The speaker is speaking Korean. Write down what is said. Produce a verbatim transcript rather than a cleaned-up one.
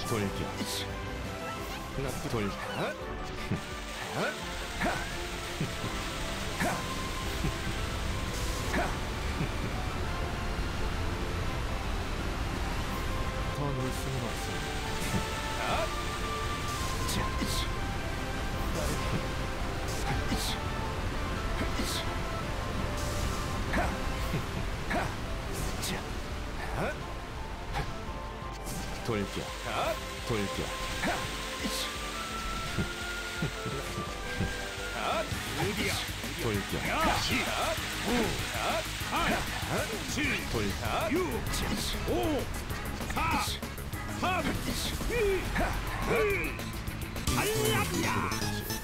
돌격. 나 돌. 더 놀 수는 없어. 돌격. 돌격. 어디야? 돌격. 칠, 돌격. 육, 오, 사, 삼, 이, 일. 이 알약이야. 돌격하지.